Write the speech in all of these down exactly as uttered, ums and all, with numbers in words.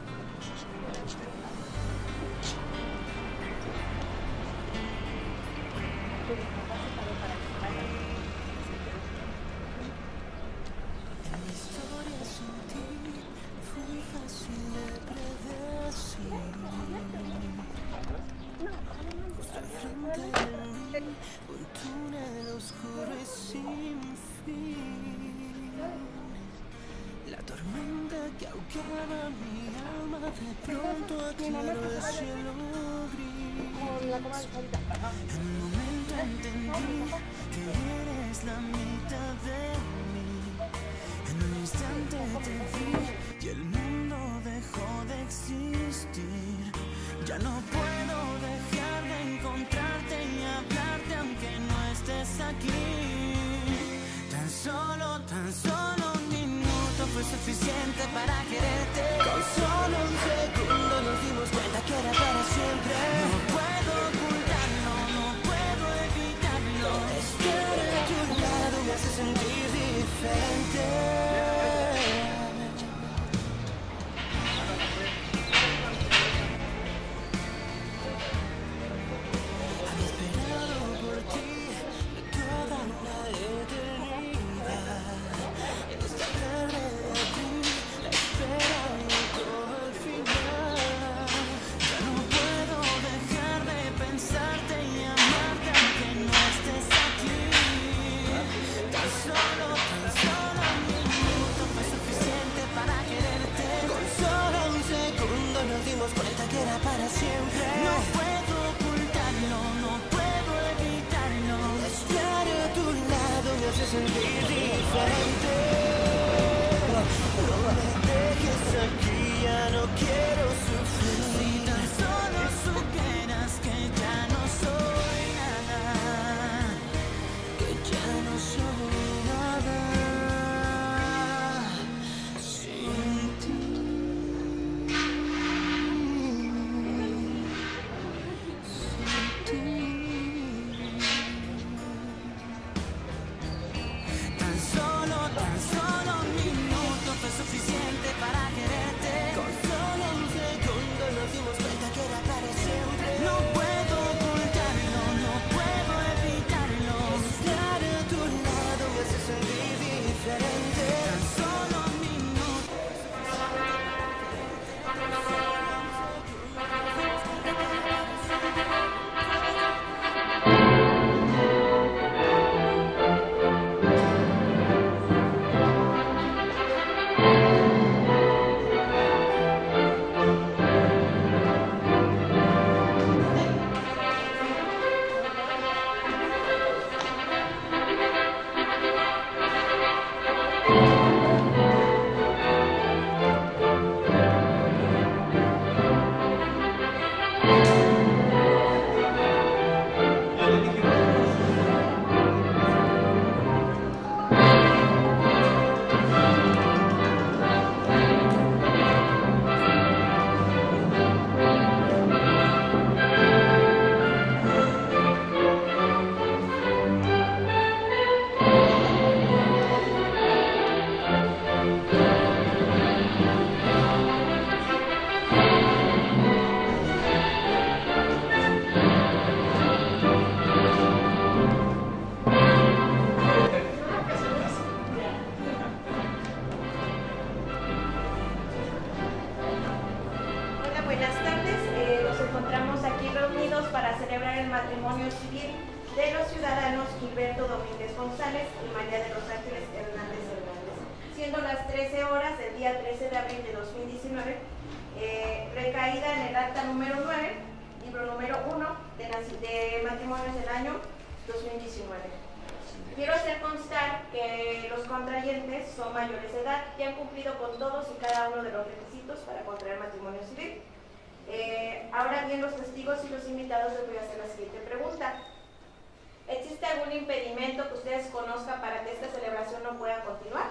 Un túnel oscuro y sin fin. La tormenta que ahogaba mi alma de pronto aclaró el cielo gris. En un momento entendí que eres la mitad de mí. En un instante te vi y el mundo dejó de existir. Ya no puedo dejar de encontrarte y hablarte aunque no estés aquí. Tan solo, tan solo un minuto fue suficiente para quererte. Con solo un segundo nos dimos cuenta que era para siempre. No puedo ocultarlo, no puedo evitarlo. Estar a tu lado me hace sentir diferente. Son mayores de edad y han cumplido con todos y cada uno de los requisitos para contraer matrimonio civil. Eh, ahora bien, los testigos y los invitados les voy a hacer la siguiente pregunta. ¿Existe algún impedimento que ustedes conozcan para que esta celebración no pueda continuar?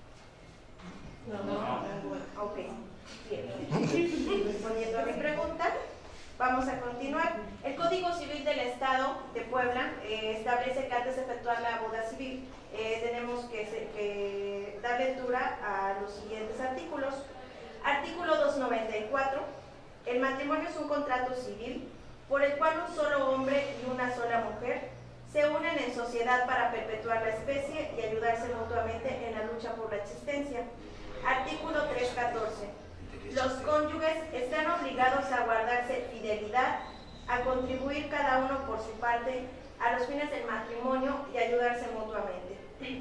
No, no. no. Ok, bien. Respondiendo a mi pregunta, vamos a continuar. El Código Civil del Estado de Puebla eh, establece que antes de efectuar la boda civil eh, tenemos que, que dar lectura a los siguientes artículos. Artículo doscientos noventa y cuatro. El matrimonio es un contrato civil por el cual un solo hombre y una sola mujer se unen en sociedad para perpetuar la especie y ayudarse mutuamente en la lucha por la existencia. Artículo trescientos catorce. Los cónyuges están obligados a guardarse fidelidad, a contribuir cada uno por su parte a los fines del matrimonio y ayudarse mutuamente.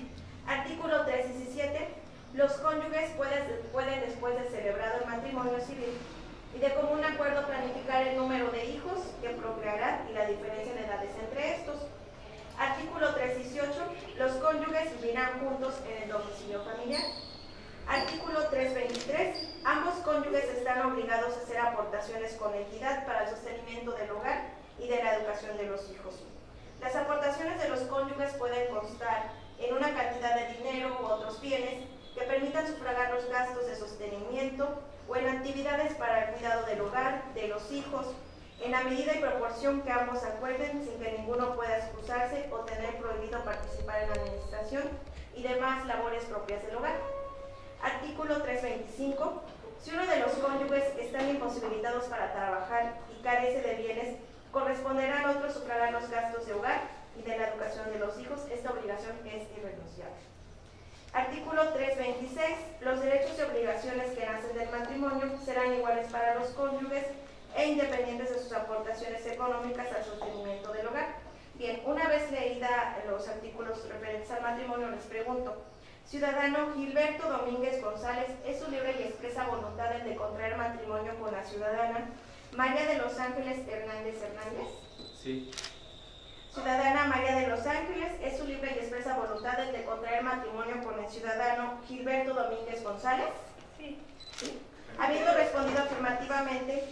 Artículo trescientos diecisiete. Los cónyuges pueden, pueden, después de celebrado el matrimonio civil y de común acuerdo, planificar el número de hijos que procrearán y la diferencia de edades entre estos. Artículo trescientos dieciocho. Los cónyuges vivirán juntos en el domicilio familiar. Artículo trescientos veintitrés. Ambos cónyuges están obligados a hacer aportaciones con equidad para el sostenimiento del hogar y de la educación de los hijos. Las aportaciones de los cónyuges pueden constar en una cantidad de dinero u otros bienes que permitan sufragar los gastos de sostenimiento o en actividades para el cuidado del hogar, de los hijos, en la medida y proporción que ambos acuerden, sin que ninguno pueda excusarse o tener prohibido participar en la administración y demás labores propias del hogar. Artículo trescientos veinticinco. Si uno de los cónyuges están imposibilitados para trabajar y carece de bienes, corresponderá al otro sufragar los gastos de hogar y de la educación de los hijos. Esta obligación es irrenunciable. Artículo trescientos veintiséis. Los derechos y obligaciones que nacen del matrimonio serán iguales para los cónyuges e independientes de sus aportaciones económicas al sostenimiento del hogar. Bien, una vez leída los artículos referentes al matrimonio, les pregunto: ciudadano Gilberto Domínguez González, ¿es su libre y expresa voluntad el de contraer matrimonio con la ciudadana María de los Ángeles Hernández Hernández? Sí. Ciudadana María de los Ángeles, ¿es su libre y expresa voluntad el de contraer matrimonio con el ciudadano Gilberto Domínguez González? Sí. ¿Sí? Habiendo respondido afirmativamente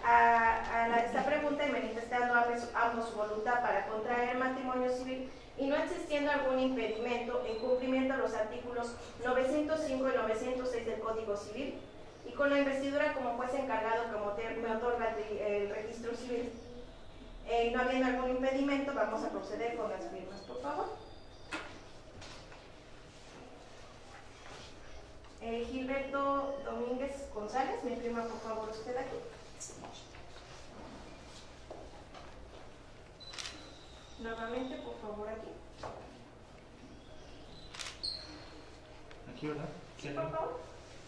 a, a la, esta pregunta y manifestando ambos su voluntad para contraer el matrimonio civil y no existiendo algún impedimento en cumplimiento a los artículos novecientos cinco y novecientos seis del Código Civil, y con la investidura como juez encargado que me otorga el registro civil, eh, no habiendo algún impedimento, vamos a proceder con las firmas, por favor. Eh, Gilberto Domínguez González, me firma por favor usted aquí. Nuevamente, por favor, aquí. Aquí, ¿verdad? Sí, por favor.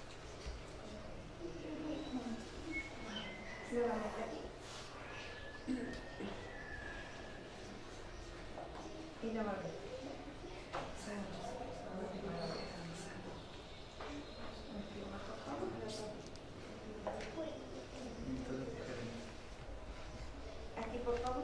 Nuevamente aquí. Y nuevamente. Aquí, por favor.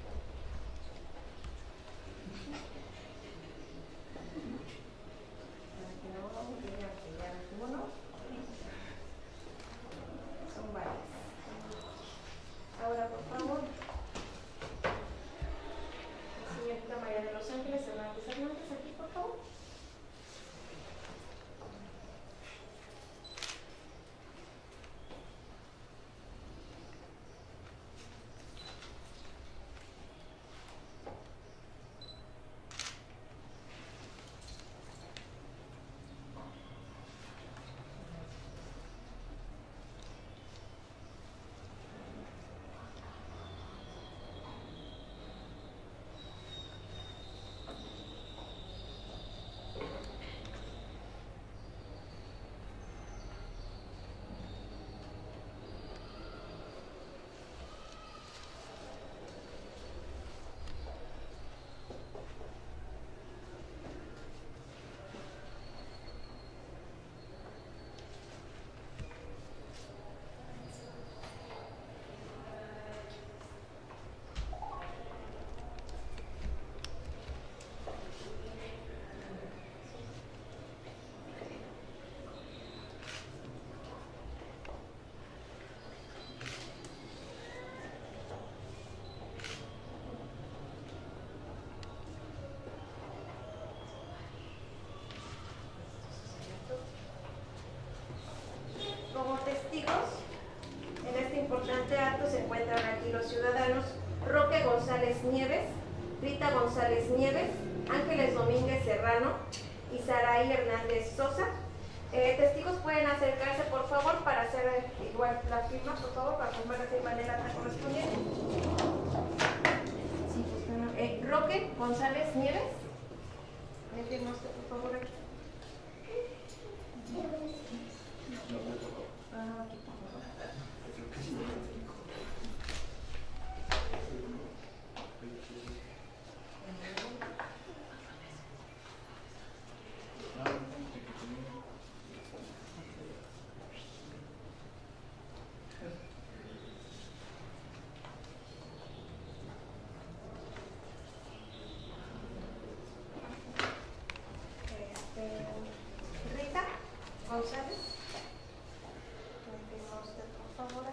Son varias. Ahora, por favor, la señorita María de los Ángeles Hernández Hernández, aquí, por favor. Nieves, Rita González Nieves, Ángeles Domínguez Serrano y Saraí Hernández Sosa, Eh, testigos pueden acercarse, por favor, para hacer eh, igual la firma, por favor, para formar la firma del acta correspondiente. Sí, pues, bueno. eh, Roque González Nieves. ¿Me firma usted, por favor, aquí? Ah, aquí, por favor. Rita González, me firma usted, por favor.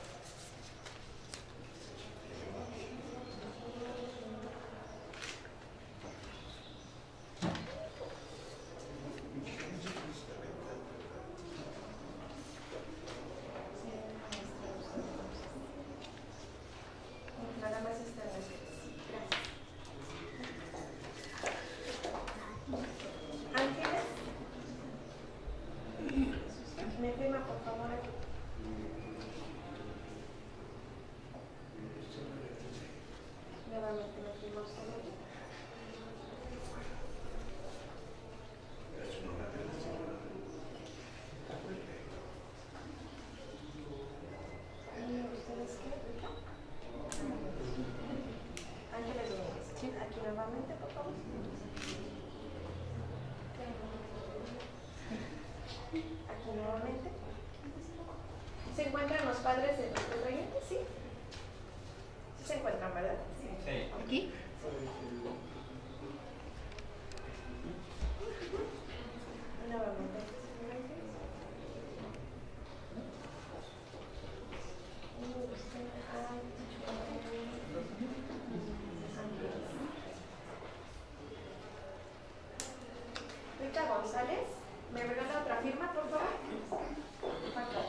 Nada más está en las gracias. Ángeles, me firma, por favor, aquí. Nuevamente me firma usted aquí. ¿Y ustedes qué? Ángeles Domínguez. Sí. Aquí nuevamente, por favor. Aquí nuevamente. ¿Se encuentran los padres de los contrayentes? Sí. ¿Sí se encuentran, verdad? Sí. Sí. ¿Aquí? Nuevamente. Rita González, ¿me regala otra firma, por favor? Falta.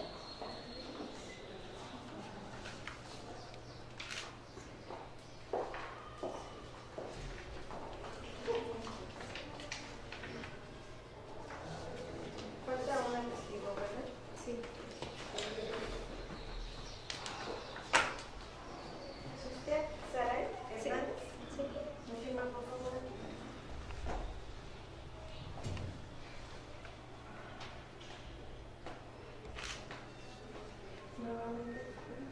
Falta una testigo, ¿verdad? Sí. ¿Es usted, Saray Hernández? Sí. ¿Me firma, por favor? Nuevamente.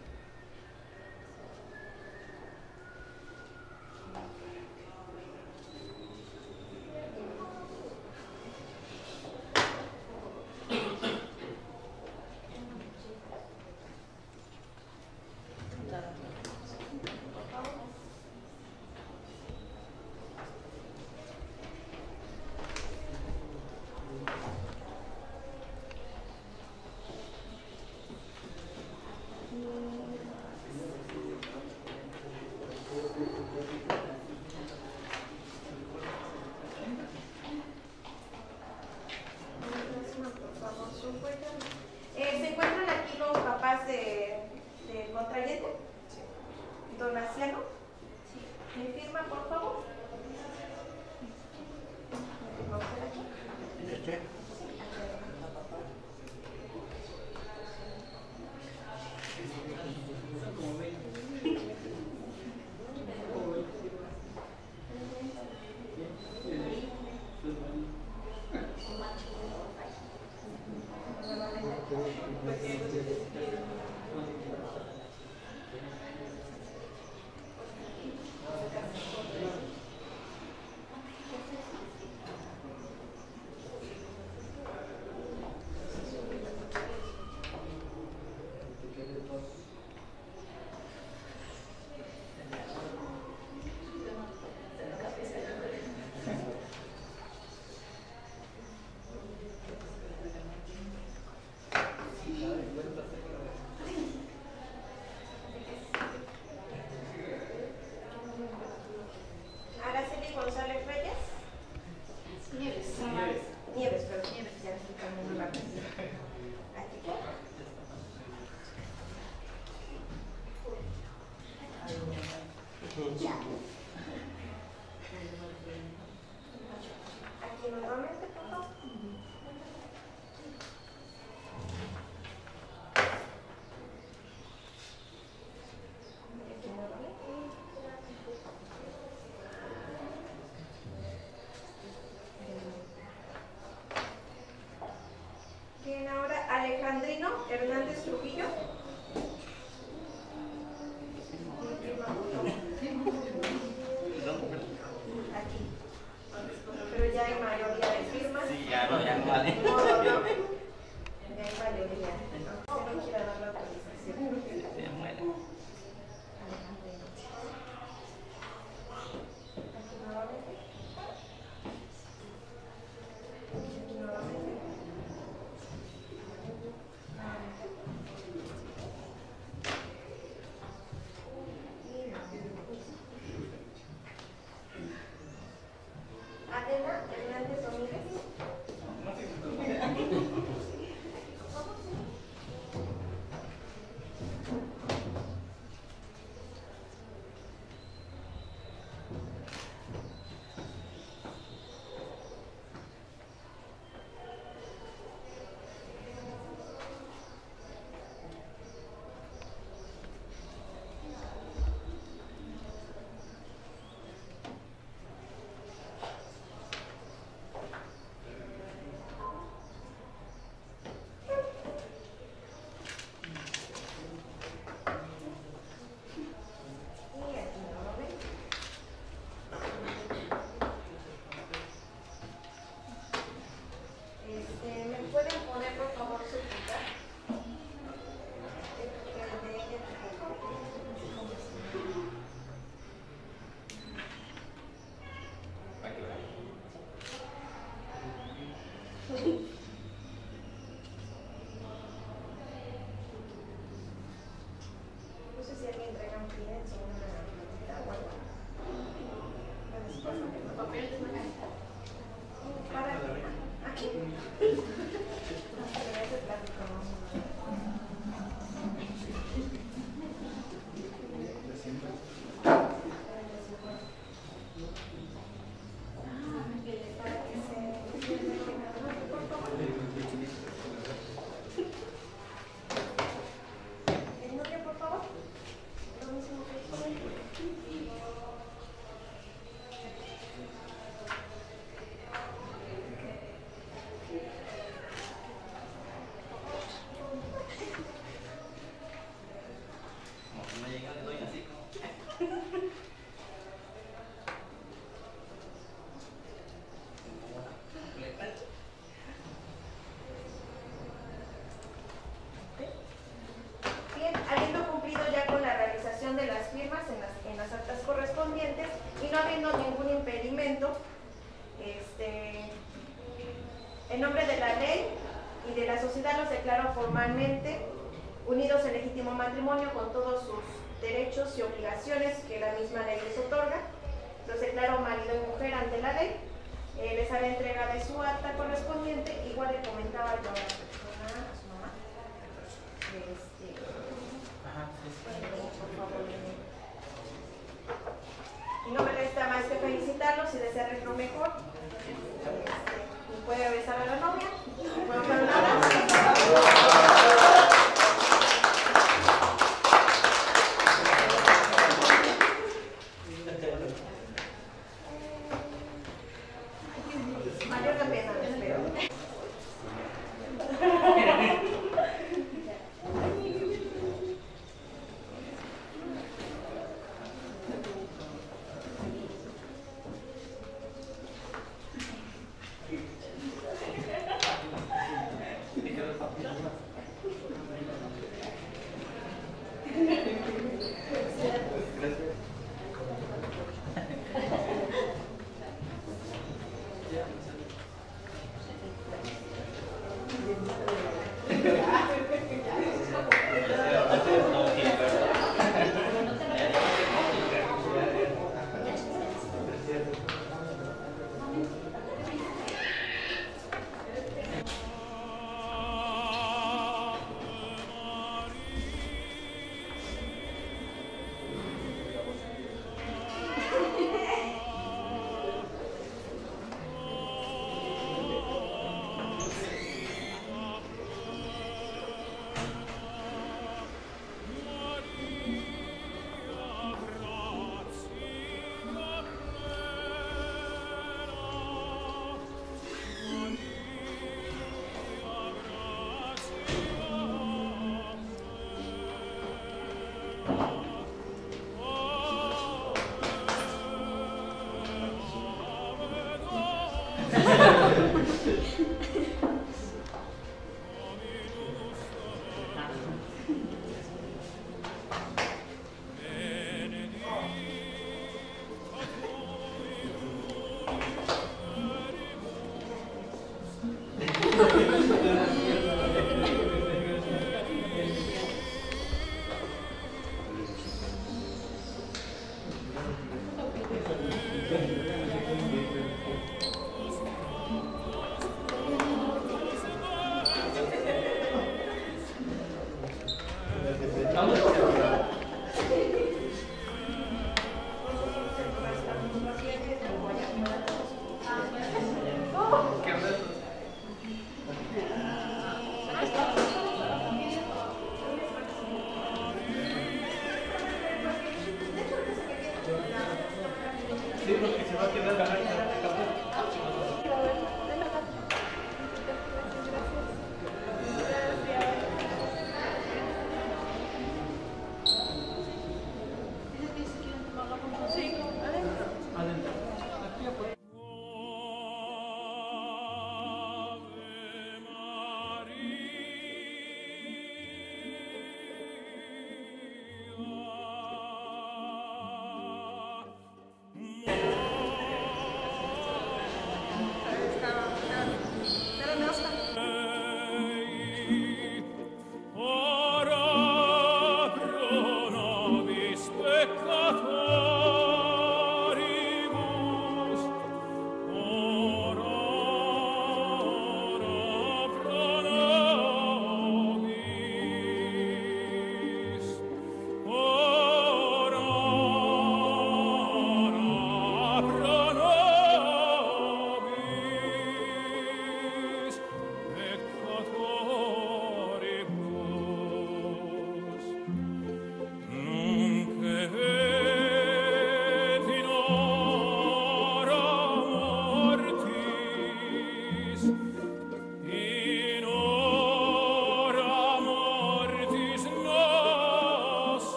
Eh, ¿Se encuentran aquí los papás de, de contrayente? Sí. ¿Donaciano? Sí. ¿Me firma, por favor? ¿Me firma usted aquí? ¿Este? Araceli González Reyes. Nieves. Nieves. Nieves, perdón. Nieves, ya estoy cambiando la cosa. Aquí. Ya. Aquí nuevamente, por favor. Hernández Trujillo. Aquí. Pero ya hay mayoría de firmas. Sí, ya no, ya no vale. No, no, no. Ya hay mayoría. No quiero dar la autorización. Se muere. Aquí nuevamente. Aquí nuevamente. Adela Hernández Domínguez. No sé si alguien traiga un Kleenex o una cosita o algo. Para aquí. Ese plástico no. Bien, habiendo cumplido ya con la realización de las firmas en las, en las actas correspondientes y no habiendo ningún impedimento, este, en nombre de la ley y de la sociedad los declaro formalmente unidos en legítimo matrimonio con todos sus derechos y obligaciones que la misma ley les otorga. Los declaro marido y mujer ante la ley. Eh, les haré entrega de su acta correspondiente. Igual le comentaba yo a la persona, a su mamá. Este, por favor, y no me resta más que felicitarlos y desearles lo mejor. Este, y puede besar a la novia. ¿Puedo dar un abrazo? Mayor la pena, espero.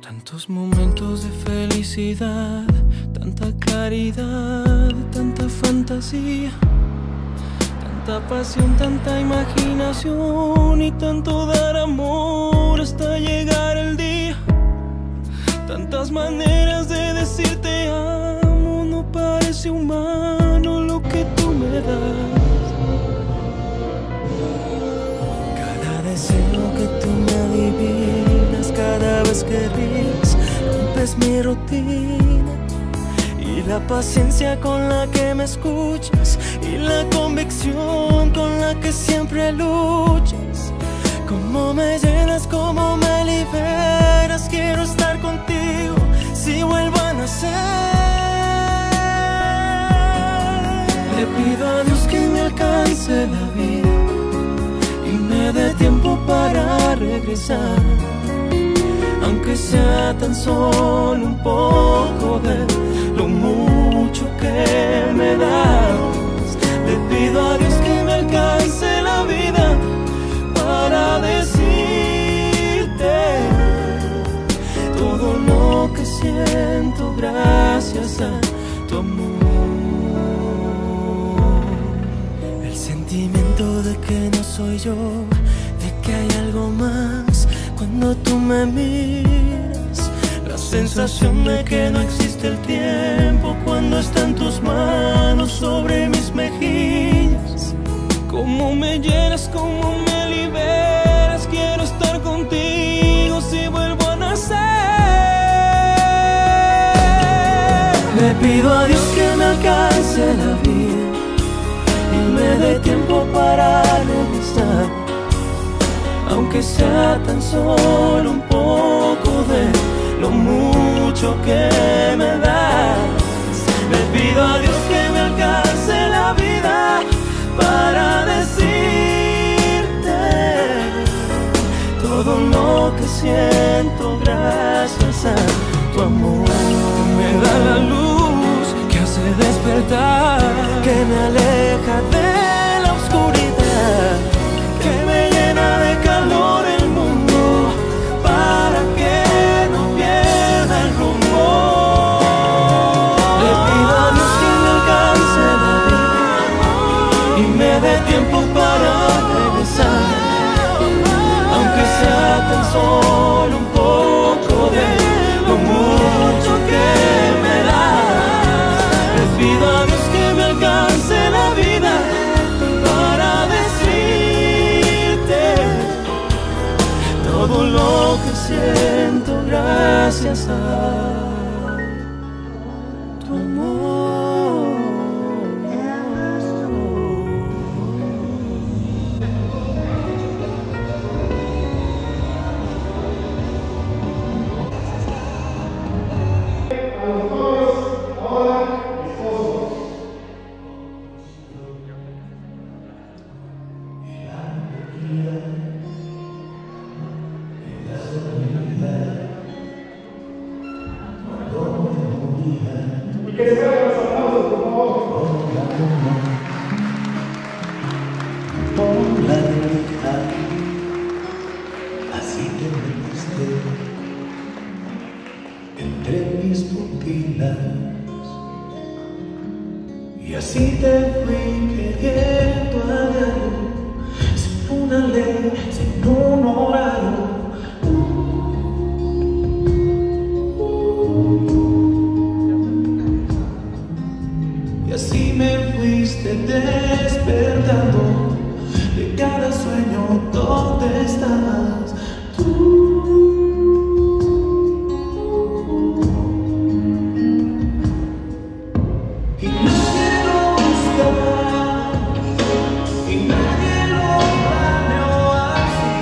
Tantos momentos de felicidad, tanta claridad, tanta fantasía, tanta pasión, tanta imaginación y tanto dar amor hasta llegar el día. Tantas maneras de decirte amo, no parece humano lo que tú me das. Cada deseo que tú me adivinas, cada vez que ríes, rompes mi rutina. Y la paciencia con la que me escuchas y la convicción con la que siempre luchas. Cómo me llenas, cómo me liberas. Quiero estar contigo si vuelvo a nacer. Le pido a Dios que me alcance la vida y me dé tiempo para regresar, aunque sea tan solo un poco de lo mucho que me das. Le pido a Dios que me alcance la vida para decirte todo lo que siento gracias a tu amor. El sentimiento de que no soy yo, de que hay algo más cuando tú me miras. La sensación de que no existe el tiempo cuando están tus manos sobre mis mejillas. Cómo me llenas, cómo me liberas. Quiero estar contigo si vuelvo a nacer. Le pido a Dios que me alcance la vida y me dé tiempo para regresar, aunque sea tan solo un poco de lo mucho que me das. Le pido a Dios que me alcance la vida para decirte todo lo que siento gracias a tu amor. Me da la luz que hace despertar, que me aleja de la oscuridad, que me llena de calor el mundo para que no pierda el rumbo. Le pido a Dios que me alcance la vida y me dé tiempo para regresar, aunque sea tan solo un poco de lo mucho que me da. Les pido a Dios que me alcance la vida para decirte todo lo que siento gracias a tu amor. Así te metiste entre mis pupilas y así te fui queriendo a diario, sin una ley, sin un horario. Y así me fuiste despertando de cada sueño donde estabas tú. Y nadie lo buscaba, y nadie lo planeó así.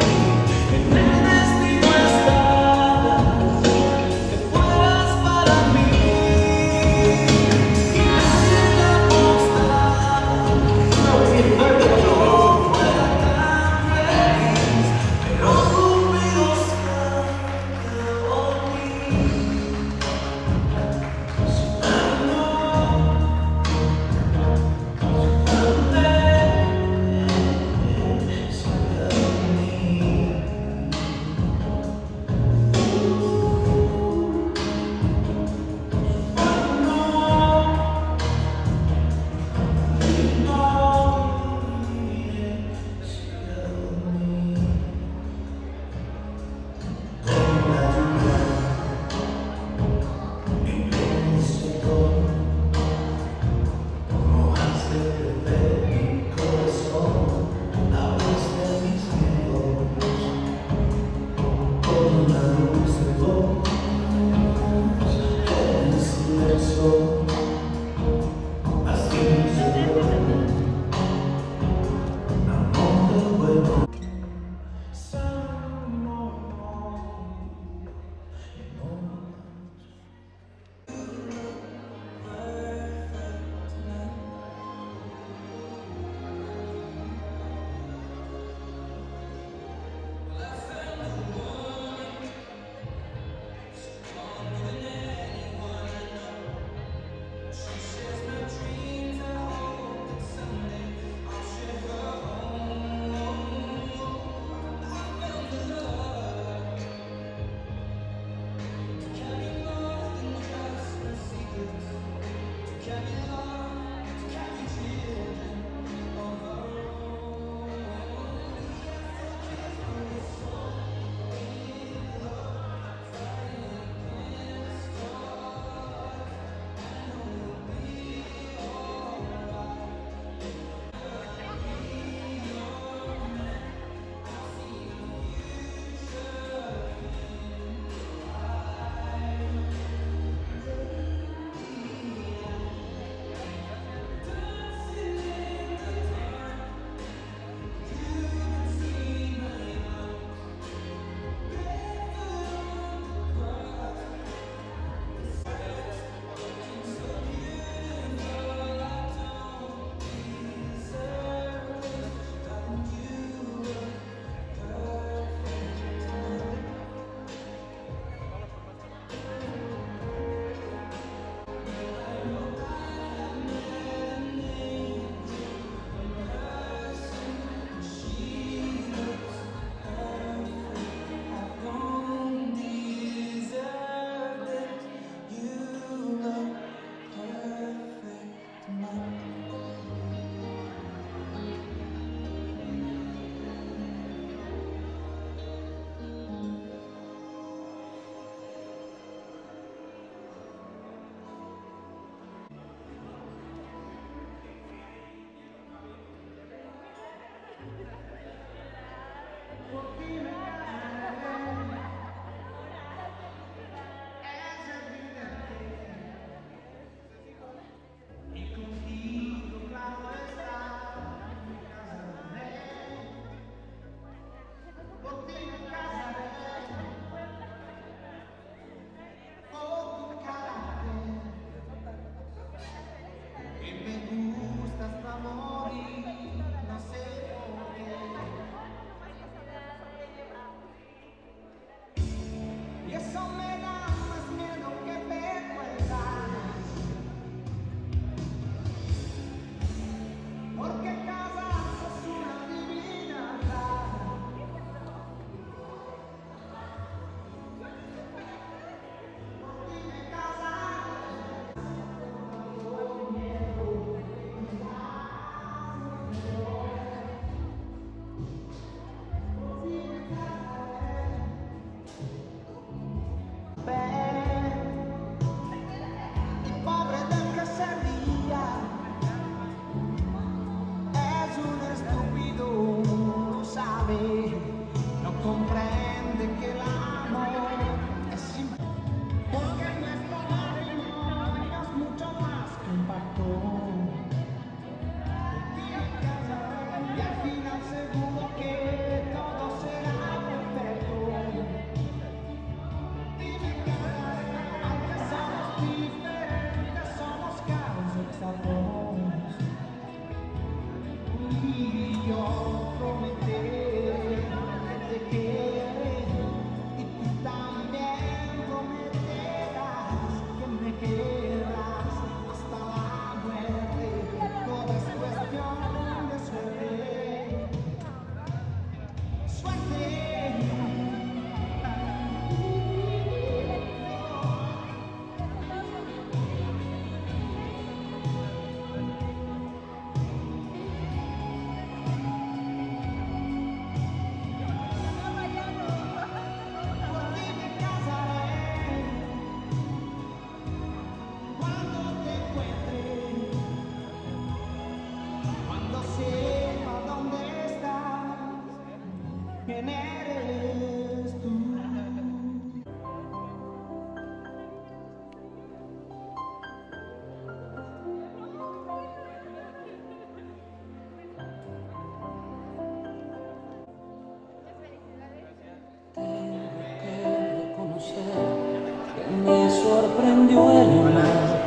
me sorprendió el mar.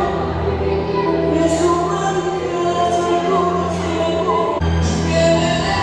Yeah.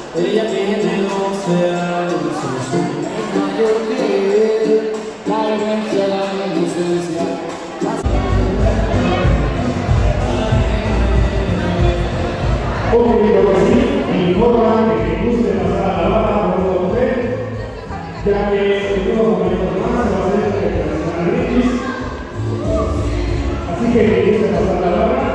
Ella tiene doce años, es mayor que él, la demencia, la inocencia. Un poquito así, me informan que me guste pasar a la barra por usted, ya que en unos momentos más se va a hacer el Richis. Así que me guste pasar a la barra.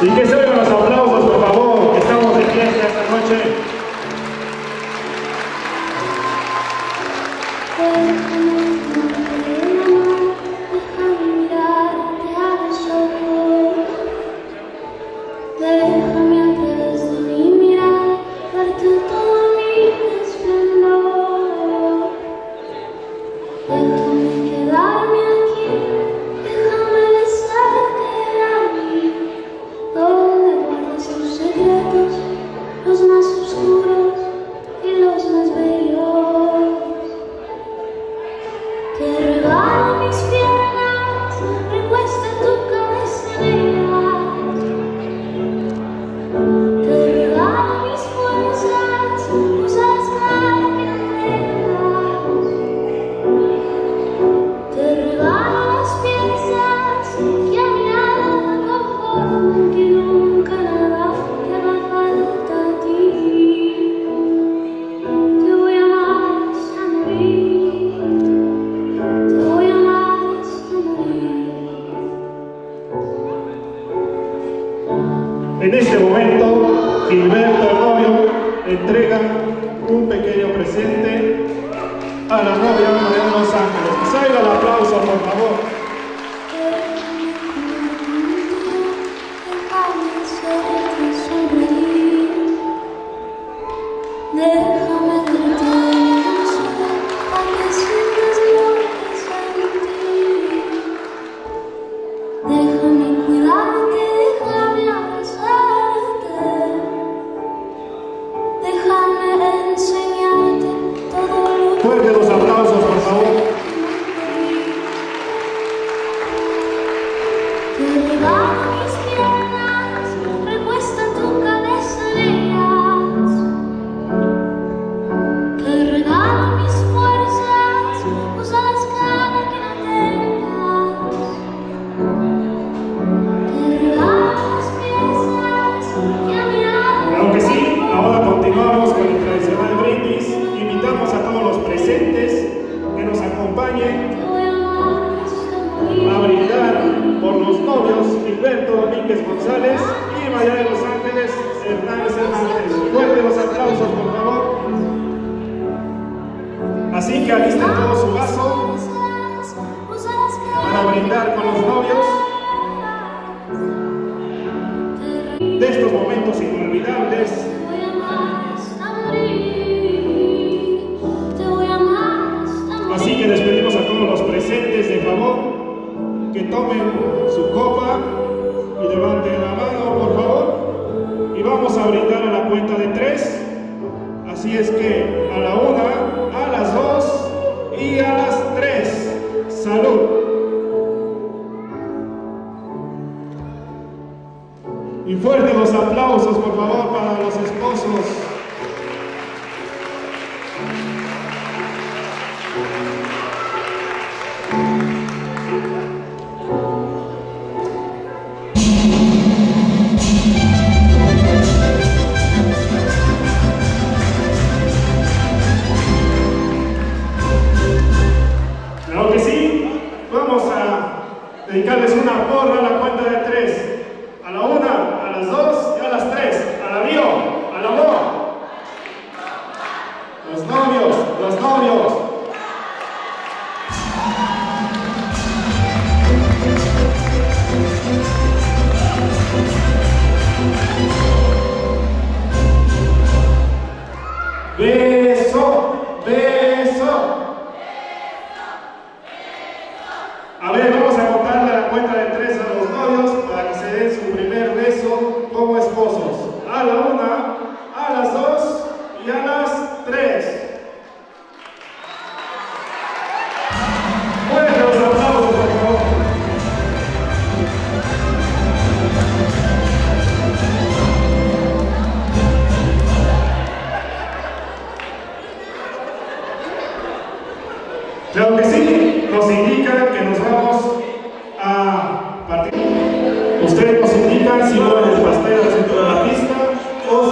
Y que se oigan los aplausos, por favor, que estamos de fiesta esta noche. En este momento, Gilberto el novio entrega un pequeño presente a la novia de Los Ángeles. Que salga el aplauso, por favor. Fuerte los aplausos, por favor. Claro que sí, ahora continuamos con el tradicional brindis. Invitamos a todos los presentes que nos acompañen a brindar por los novios Gilberto Domínguez González y María de Los Ángeles Hernández Hernández. Fuerte los aplausos, por favor. Así que alisten todo su vaso para brindar con los novios de estos momentos inolvidables. Así que despedimos a todos los presentes, de favor que tomen su copa y levanten la mano, por favor, y vamos a brindar a la cuenta de tres. Así es que a la una, a las dos y a las tres. ¡Salud! Y fuertes los aplausos, por favor, para los esposos. Claro que sí, vamos a dedicarles una porra a la cuenta de tres. A la una, a las dos y a las tres. Al avío, al amor. Los novios, los novios. Beso, beso. A ver, vamos a contarle a la cuenta de tres a los novios para que se den su primer beso como esposos. A la una, a las dos y a las tres. Fuerte los aplausos, por favor. Claro que sí, nos indican que nos vamos a partir. Ustedes nos indican si mueven el pastel al centro de la pista o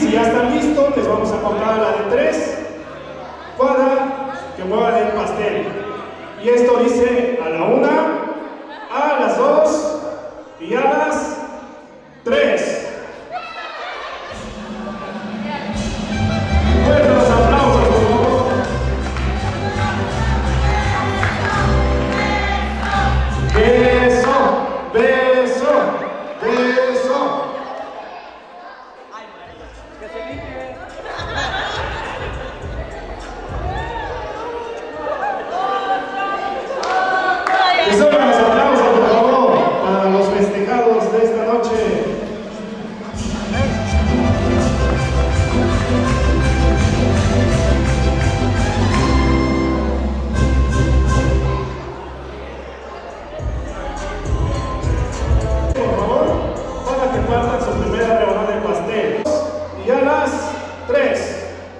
si ya están listos, les vamos a contar a la de tres. Cuadra, que muevan el pastel. Y esto dice a la una, a las dos y a las tres. Buenos aplausos, por favor. Beso, beso, beso. Que sobran los aplausos, por favor, para los festejados de esta noche. Por favor, para que partan su primera rebanada de pastel. Y a las tres.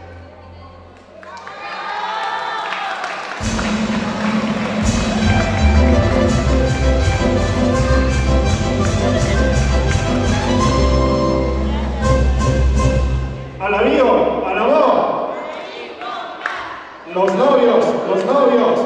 Alabío, alabó. Los novios, los novios.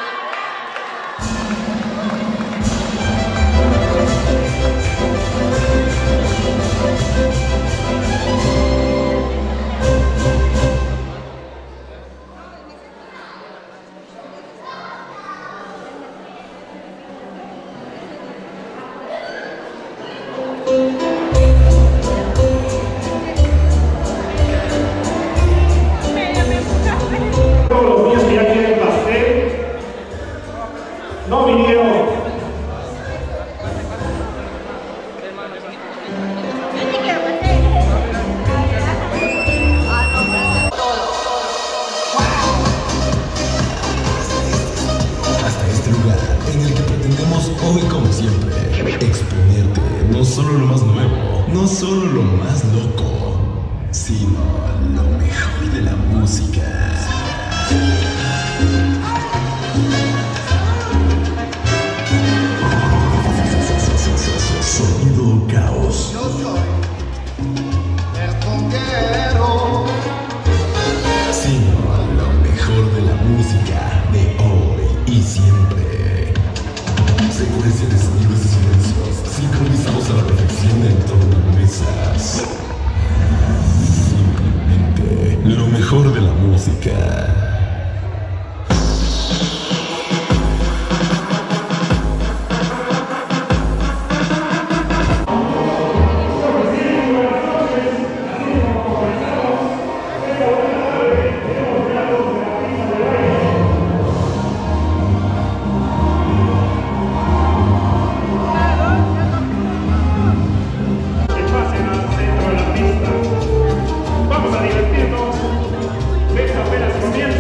Todos los niños que ya quieren pastel no vinieron. Hasta este lugar en el que pretendemos hoy, como siempre, exponerte no solo lo más nuevo, no solo lo más loco, sino lo mejor de la música. Sonido Caos. Yo soy el conguero. Sino lo mejor de la música de hoy y siempre. Secuencia de sonidos y silencios sincronizados a la perfección en torno a mesas. Simplemente lo mejor de la música. Que pasen al centro de la pista. Vamos a divertirnos. Esto apenas comienza.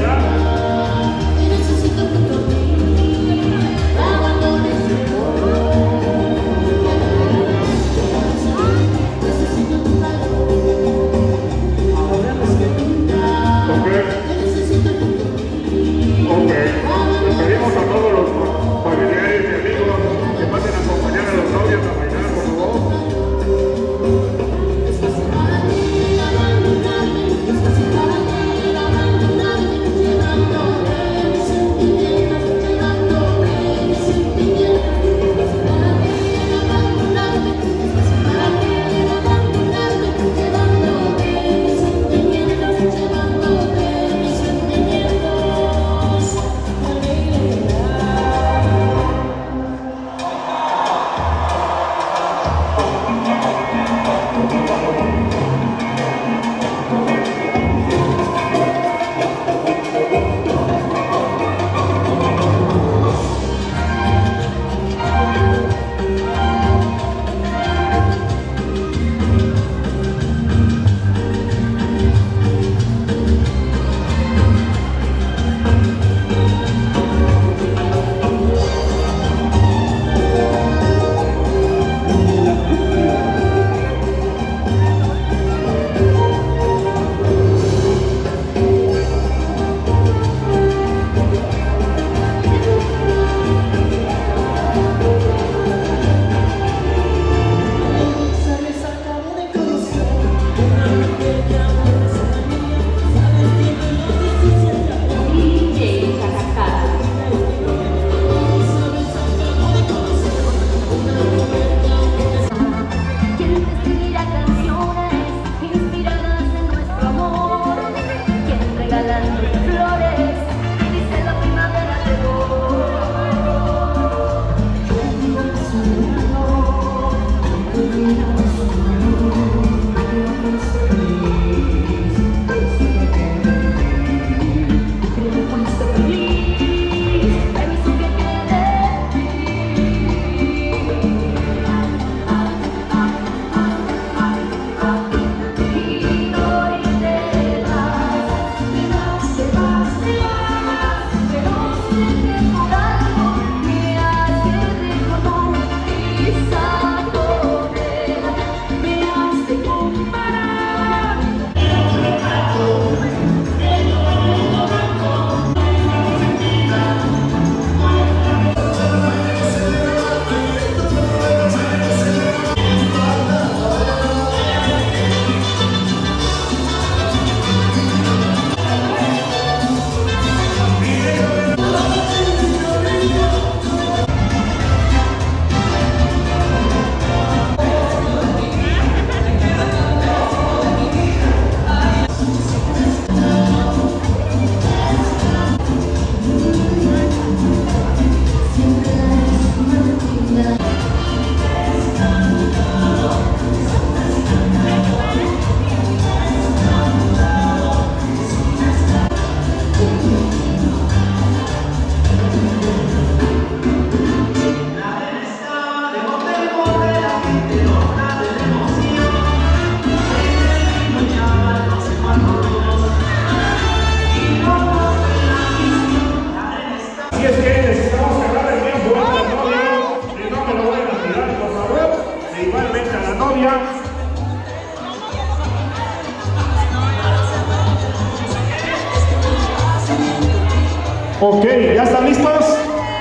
Ok, ¿ya están listos?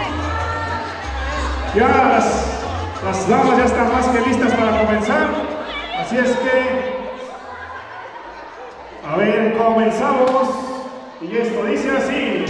Ya las, las damas ya están más que listas para comenzar. Así es que, a ver, comenzamos. Y esto dice así.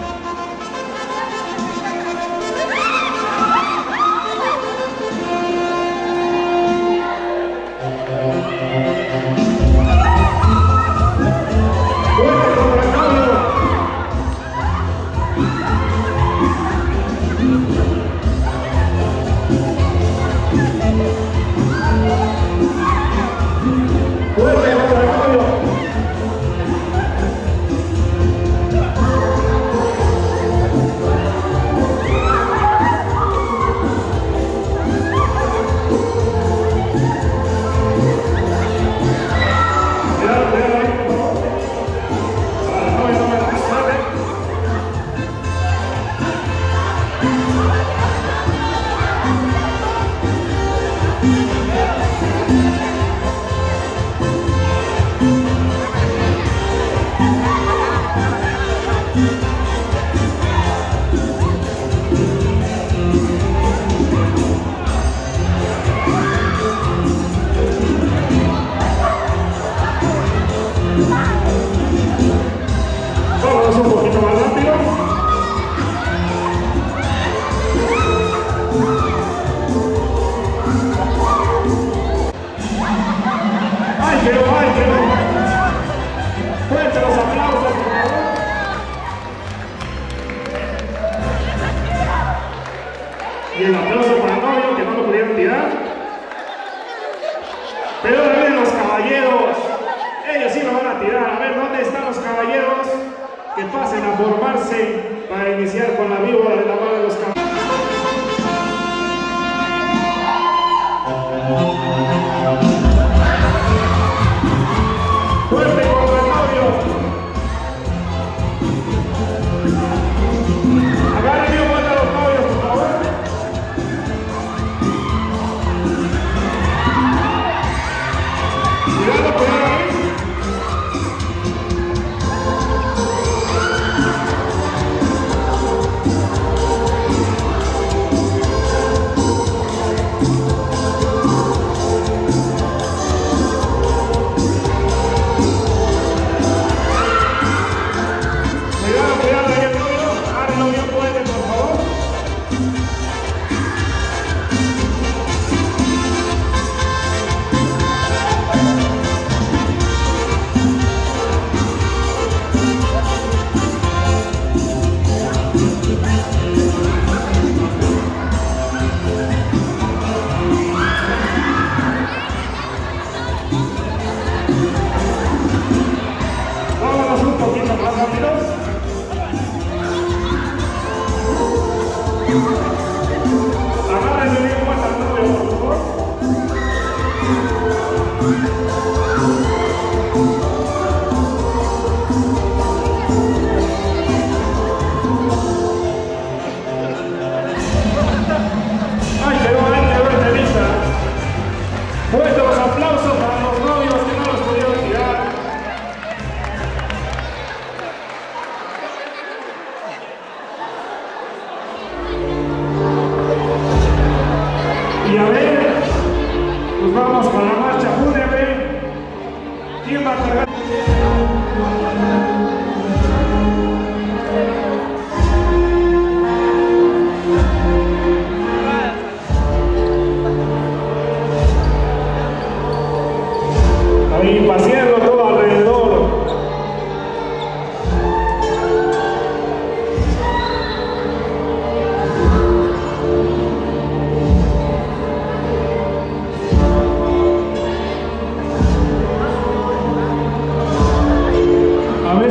Vamos un poquito más rápido. ¡Ay, que no, ay, que no! Fuerte los aplausos, por favor. Y el aplauso para el novio, que no lo pudieron tirar. Pero también los caballeros, ellos sí lo van a tirar. A ver, ¿dónde están los caballeros? Que pasen a formarse para iniciar con la víbora de la mano de los caballeros. Fuerte contra el novio. Agarren bien fuerte a los novios, por favor. Cuidado, cuidado ahí. Vámonos un poquito más rápidos. Agárrense bien fuerte al novio, por favor. ¡Ay, que no hay que ver de vista! Fuerte los aplausos para los novios que no los pudieron tirar. Y a ver, pues vamos con la marcha fúnebre. ¿Quién va a cargar? Ahí paseando todo alrededor. A ver.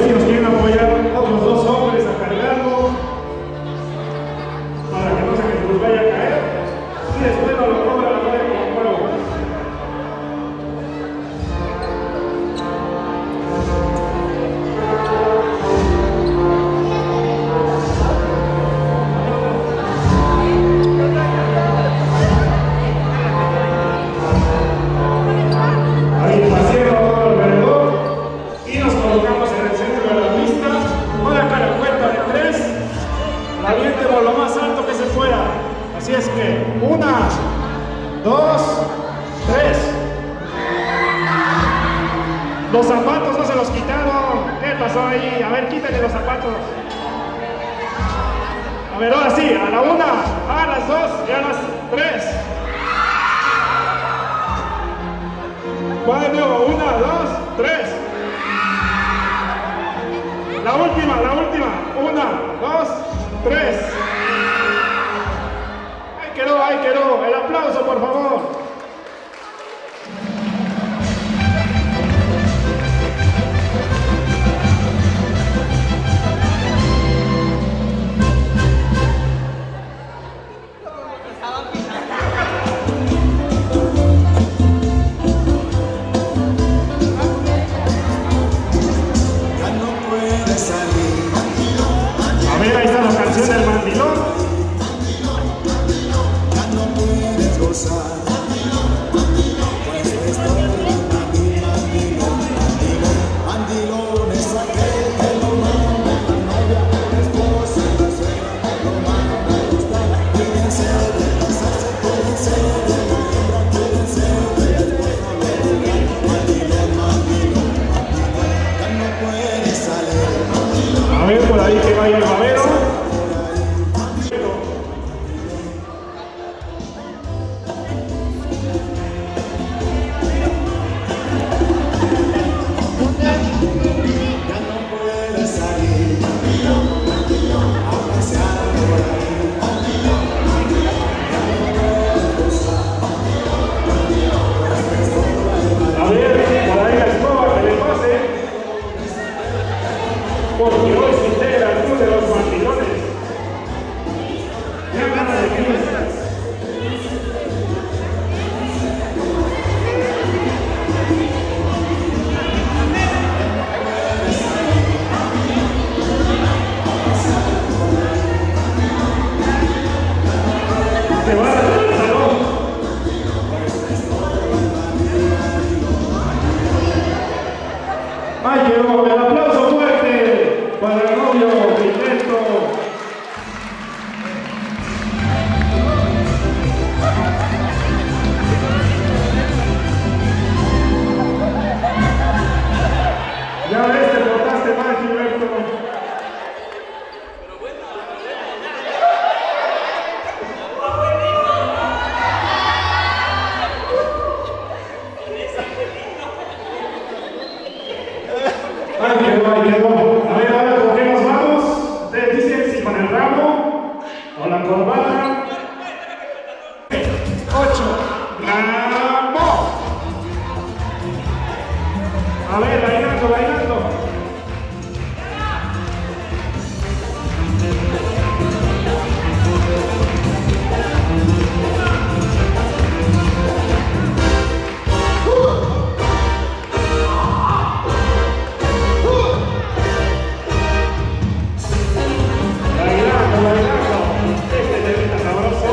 zapatos no se los quitaron. ¿Qué pasó ahí? A ver, quítenle los zapatos. A ver, ahora sí, a la una, a las dos y a las tres. Va de nuevo, una, dos, tres. La última, la última. Una, dos, tres. Ahí quedó, ahí quedó. El aplauso, por favor. A ver, ahí está la canción del mandilón. Ya no puedes gozar. Pues esto es mandilón, mandilón, mandilón. Mandilón es aquel que lo manda la novia, la esposa, la suegra, lo manda a gustar. Pueden ser de casarse, pueden ser de la hembra, pueden ser de esposa, mandilón, mandilón, mandilón. Ya no puedes salir. A ver, por ahí que vaya el babero. A ver, por ahí la escoba que le pase. Porque hoy se integra el club de los mandilones. Ya gana de quince. Se va al salón. ¡Ay, llegó! ¡El aplauso fuerte para el novio Gilberto! Ya ves, te portaste mal, Gilberto. Ay, quedó, ay, quedó. A ver, a ver, ¿con qué nos vamos? Ustedes dicen si con el ramo o la corbata. Ocho. ¡Ramo! A ver, bailando, bailando. Bailando, bailando. Este temita sabroso.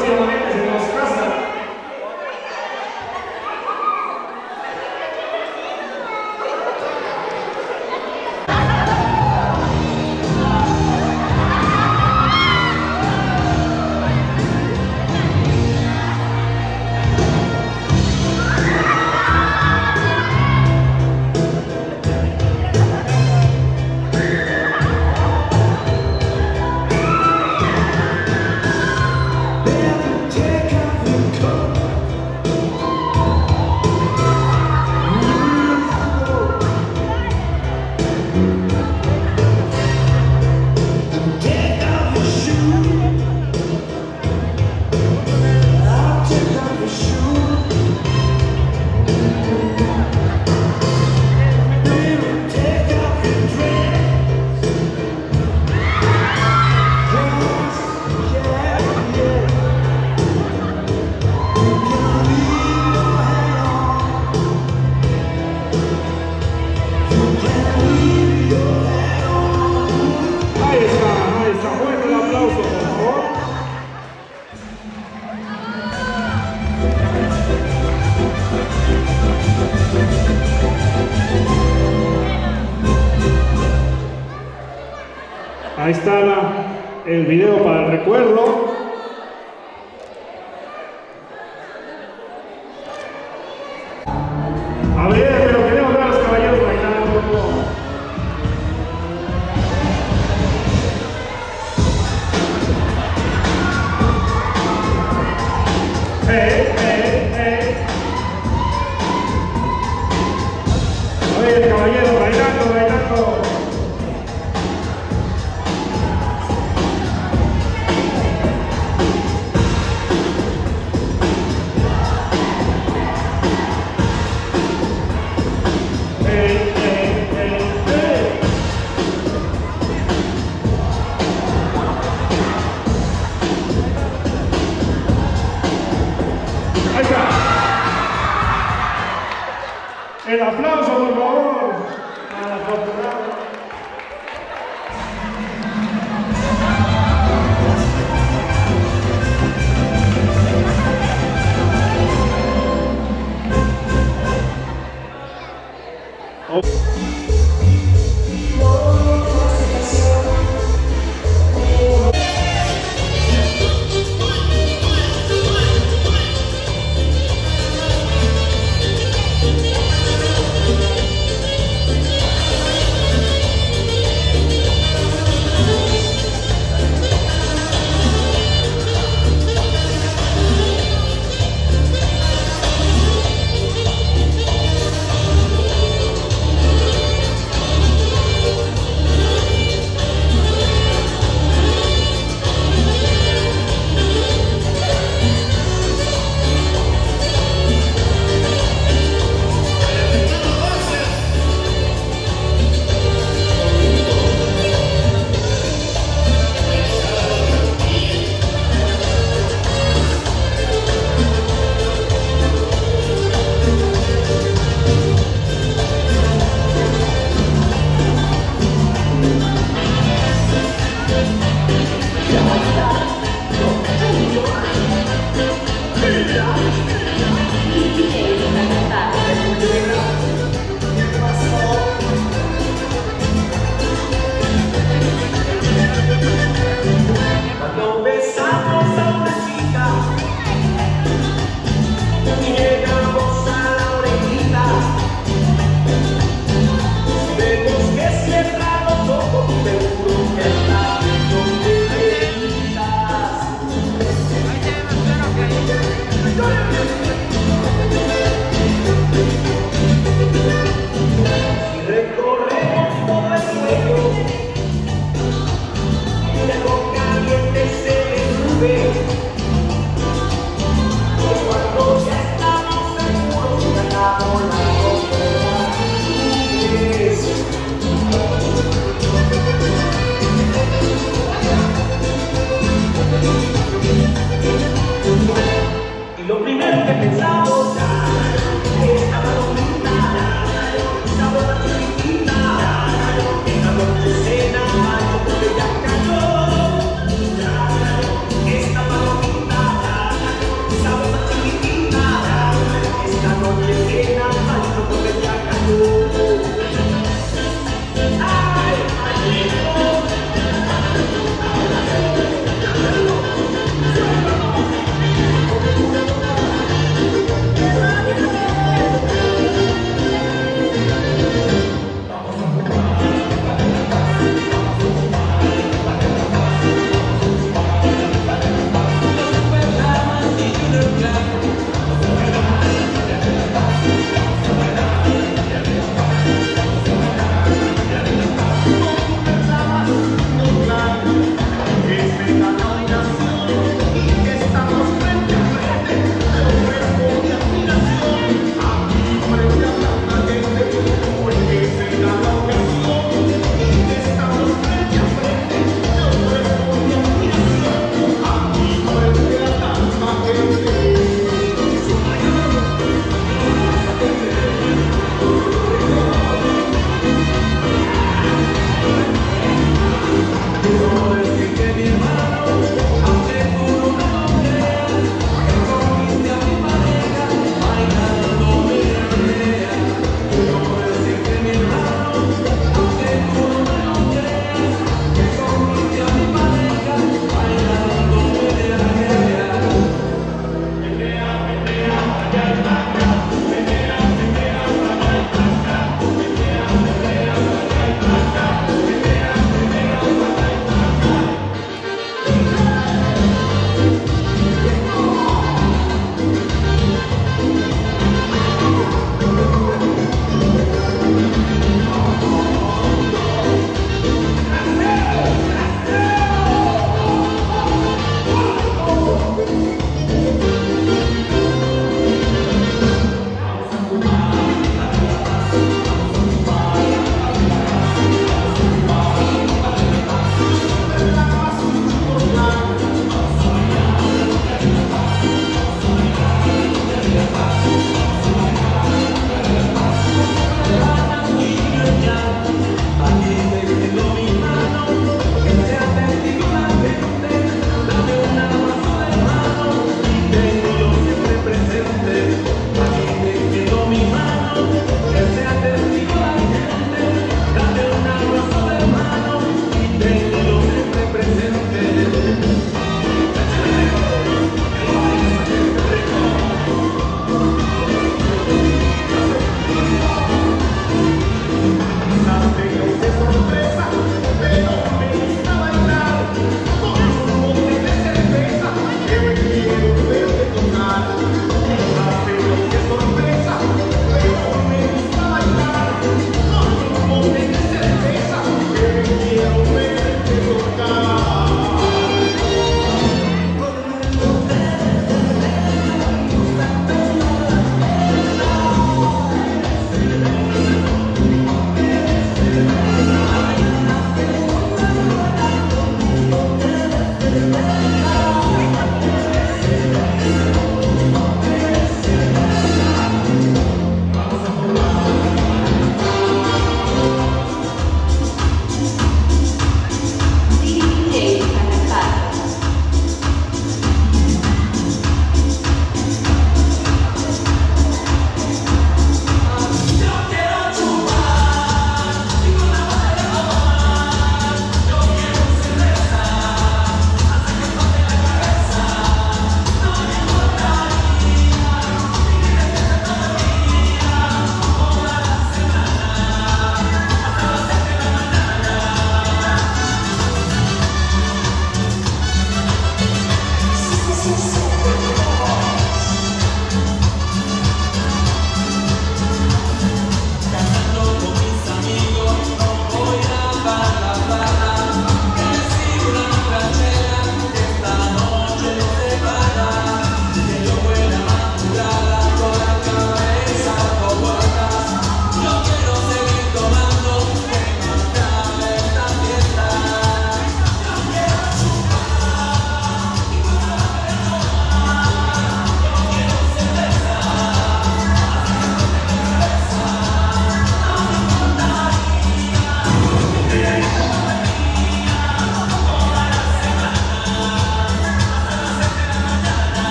próximamente se nos casa. Ahí está la, el video para el recuerdo. A ver, pero queremos ver a los caballeros bailando. Hey, hey, hey. A ver, caballeros bailando, bailando. El aplauso, por favor, a la afortunada. Oh. Seguro que está de donde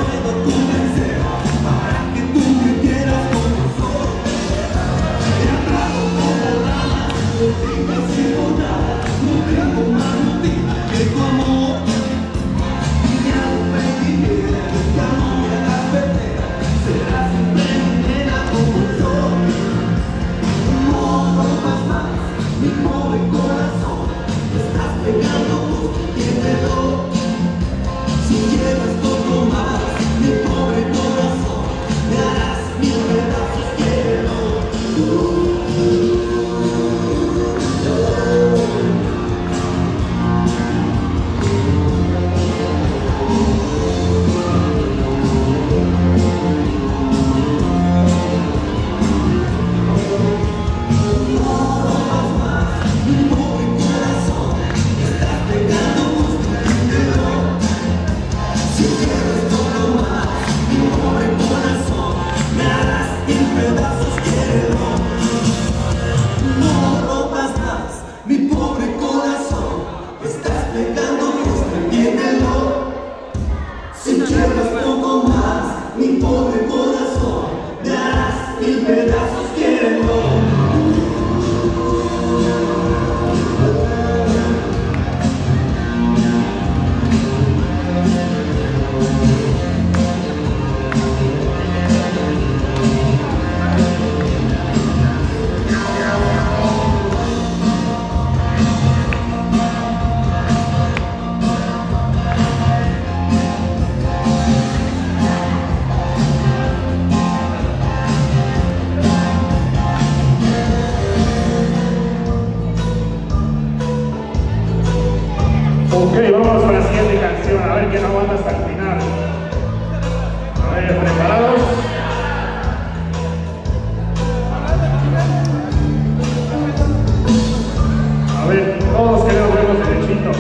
Ok, vamos con la siguiente canción, a ver quién aguanta hasta el final. A ver, ¿preparados? A ver, todos queremos ver los derechitos.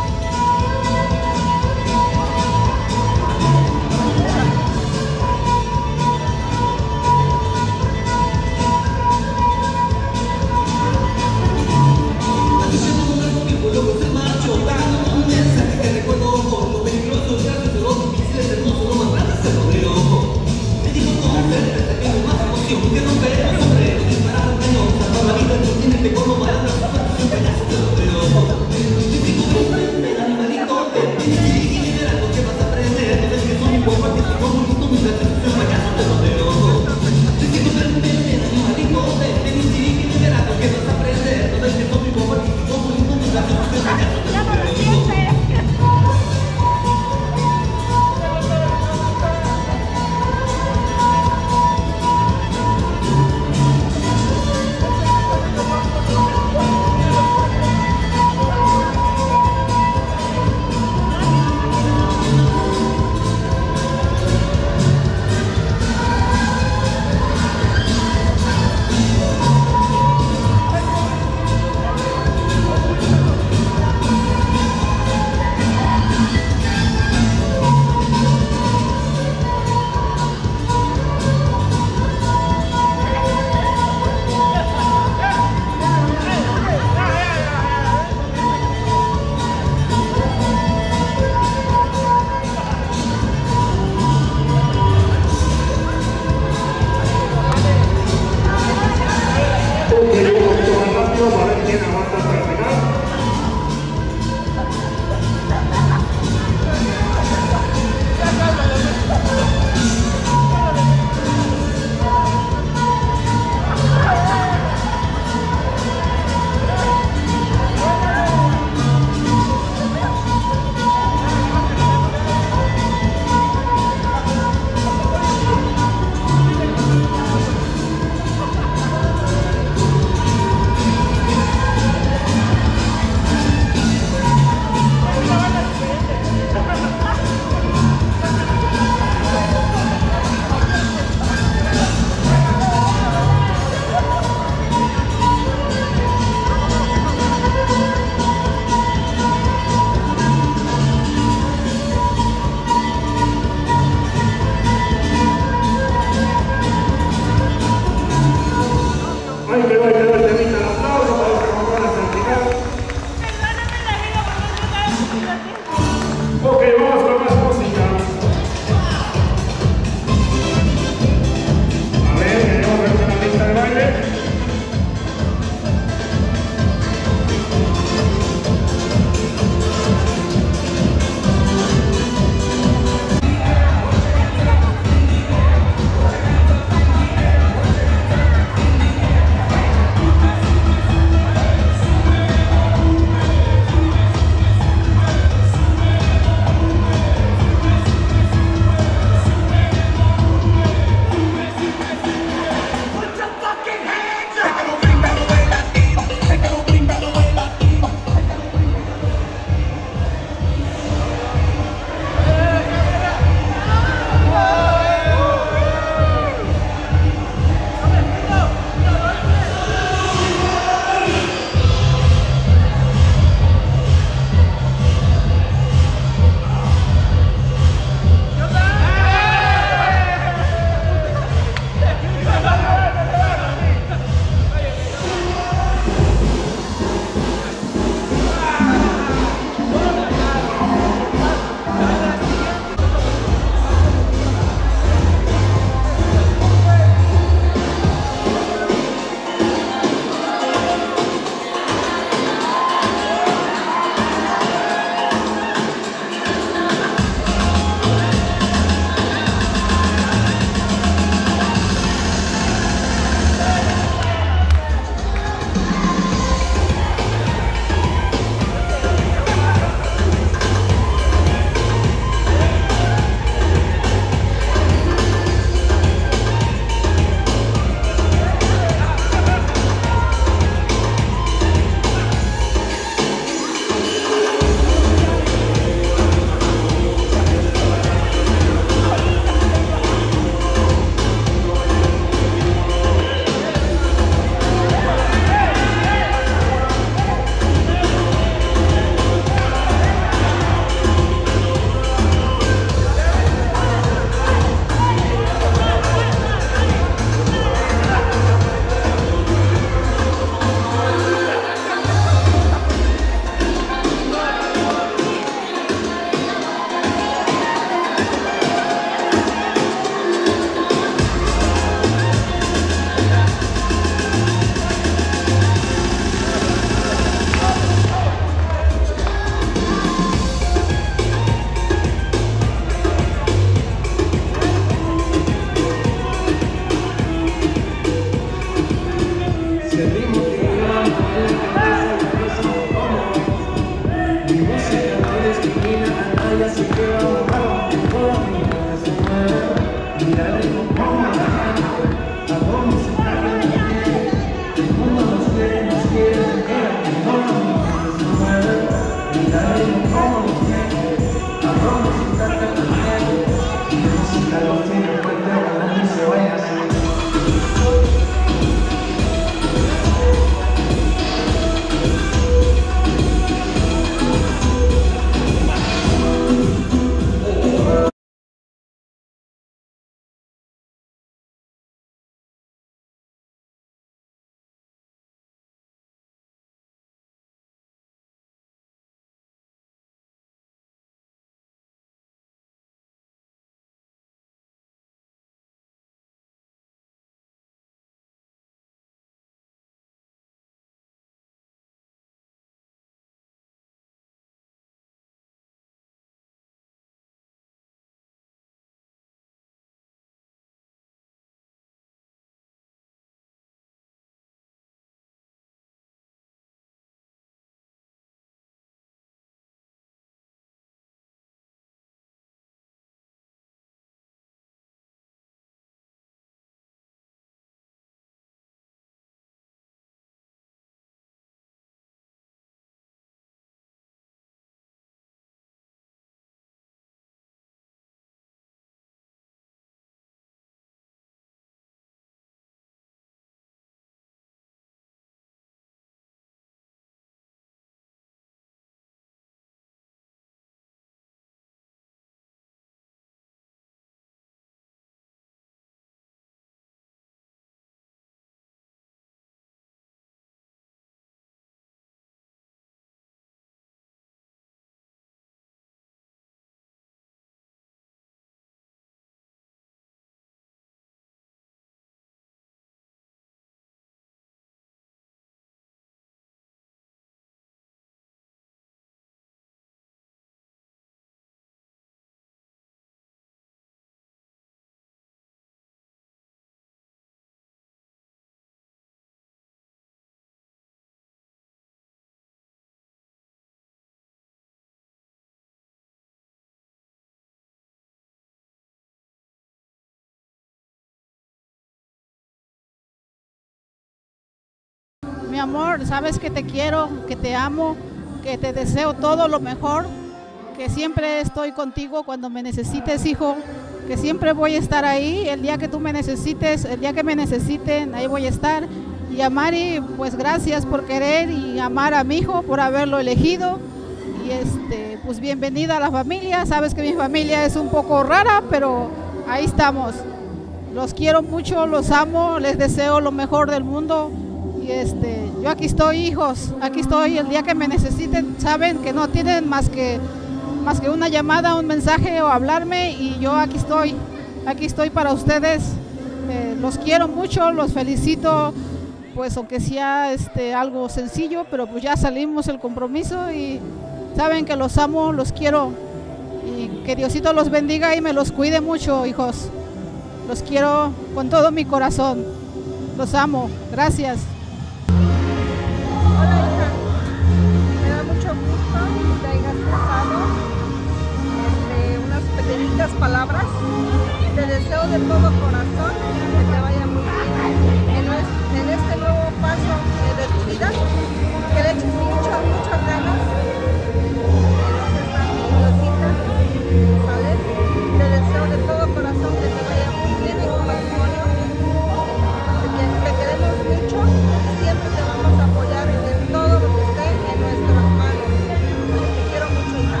mi amor, sabes que te quiero, que te amo, que te deseo todo lo mejor, que siempre estoy contigo cuando me necesites, hijo, que siempre voy a estar ahí, el día que tú me necesites, el día que me necesiten, ahí voy a estar. Y a Mari, pues gracias por querer y amar a mi hijo, por haberlo elegido. Y este, pues bienvenida a la familia, sabes que mi familia es un poco rara, pero ahí estamos. Los quiero mucho, los amo, les deseo lo mejor del mundo. Y este, yo aquí estoy, hijos, aquí estoy, el día que me necesiten, saben que no tienen más que más que una llamada, un mensaje o hablarme, y yo aquí estoy, aquí estoy para ustedes. Eh, los quiero mucho, los felicito, pues aunque sea este, algo sencillo, pero pues ya salimos el compromiso y saben que los amo, los quiero, y que Diosito los bendiga y me los cuide mucho, hijos. Los quiero con todo mi corazón, los amo, gracias. Hola, hija, me da mucho gusto que te hayas casado. Unas pequeñitas palabras. Te deseo de todo corazón que te vaya muy bien en, en este nuevo paso de tu vida, que le eches muchas, muchas ganas, que no seas tan nerviosita, ¿vale? Te deseo de todo corazón que te vaya muy bien en tu matrimonio, que te queremos mucho y siempre te vamos a apoyar en todo lo que esté en nuestras manos. Te quiero mucho, hija.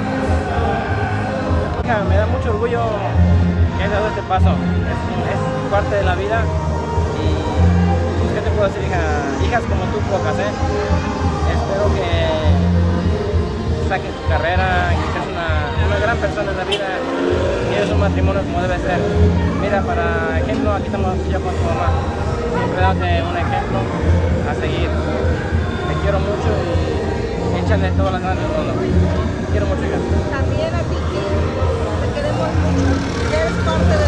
Me da mucho orgullo que haya dado este paso, es, es parte de la vida y pues, ¿qué te puedo decir, hija? Hijas como tú pocas, ¿eh? Espero que saques tu carrera, que seas una, una gran persona en la vida y eres un matrimonio como debe ser. Mira, para ejemplo, aquí estamos yo con tu mamá, siempre dándote un ejemplo a seguir. Te quiero mucho y échale todas las ganas del mundo. Te quiero mucho, hija. También a ti, que te queremos mucho, que eres parte de